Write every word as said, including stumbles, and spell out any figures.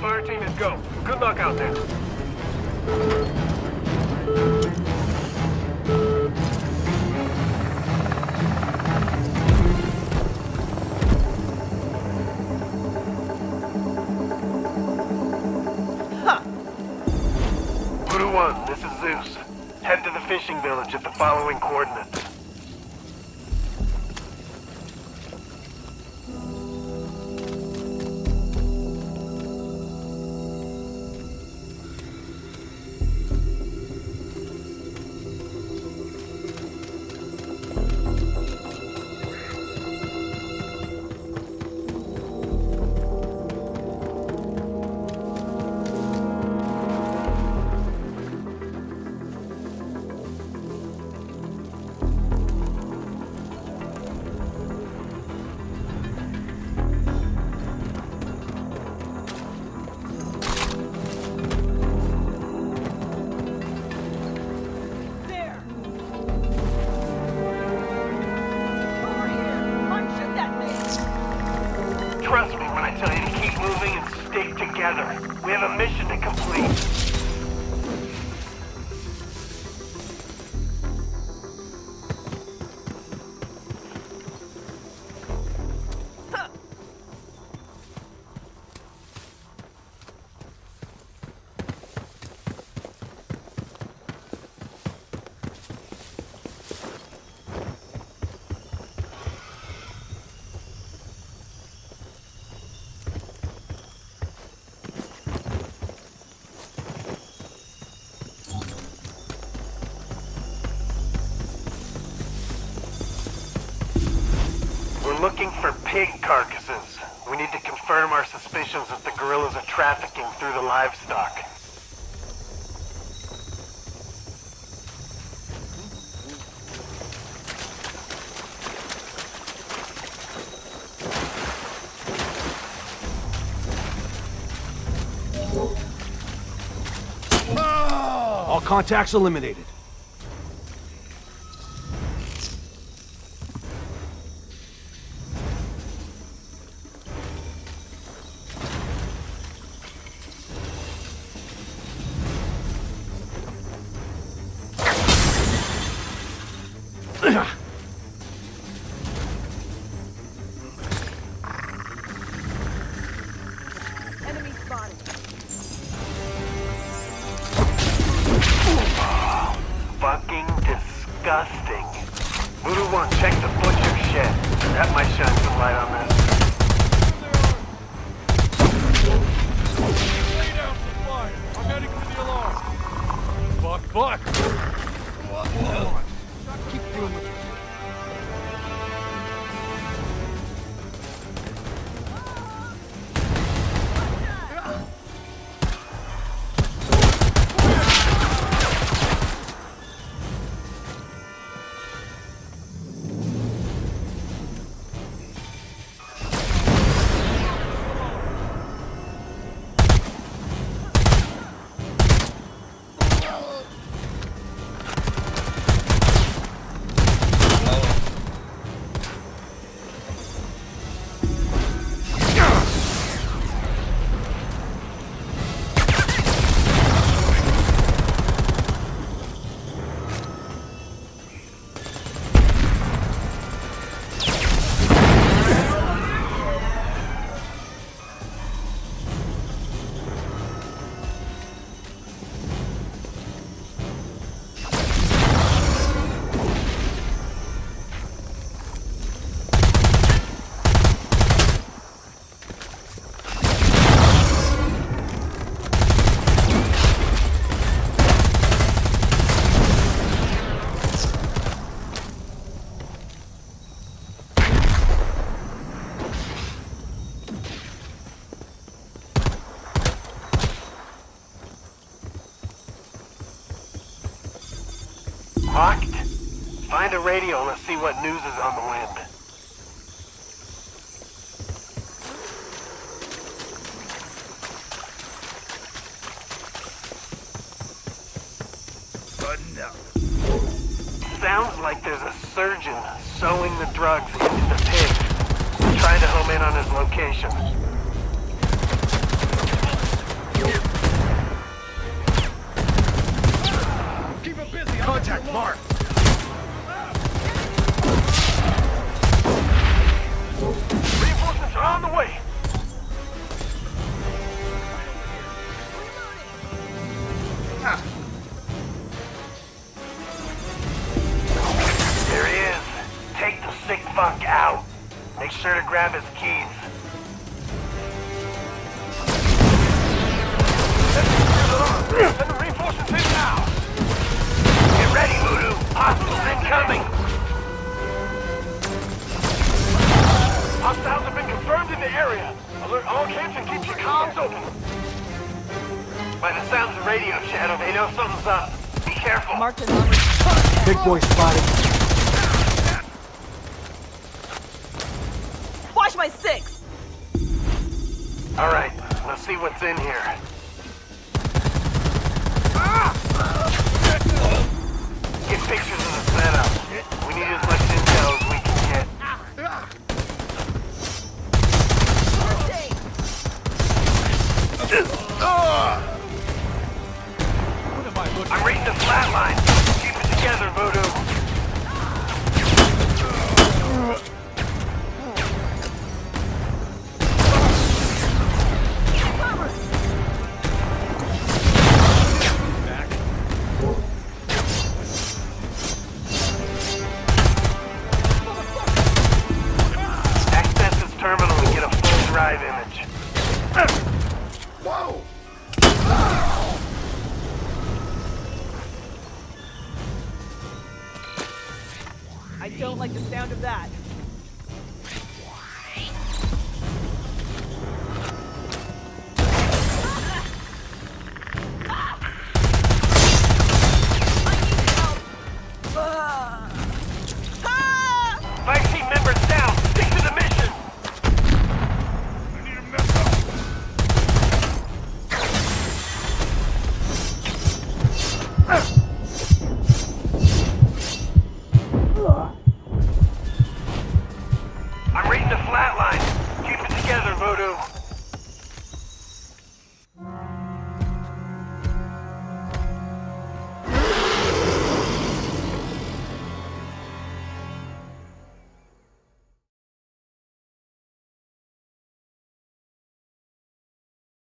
Fire team is go. Good luck out there. Huh. Voodoo one, this is Zeus. Head to the fishing village at the following coordinates. Trust me when I tell you to keep moving and stick together. We have a mission to complete. We're looking for pig carcasses. We need to confirm our suspicions that the guerrillas are trafficking through the livestock. All contacts eliminated. Enemy spotted. Fucking disgusting. Voodoo one, check the butcher shed. That might shine some light on this. Lay down some fire. I'm heading for the alarm. Fuck, fuck. Come on. Keep doing what you're doing. Locked? Find a radio and let's see what news is on the wind. Sounds like there's a surgeon sewing the drugs into the pig. Trying to home in on his location. sure to grab his keys. Send the reinforcements in now! Get ready, Voodoo! Hostiles incoming! Hostiles have been confirmed in the area. Alert all camps and keep your comms open. By the sounds of radio, Shadow, they know something's up. Be careful. Marked an armored. Big boy spotted. Watch my six! All right, let's see what's in here. Get pictures of the setup. We need as much intel as we can get. What am I looking I'm reading the flat line. Keep it together, Voodoo. Access this terminal and get a full drive image. Whoa! I don't like the sound of that.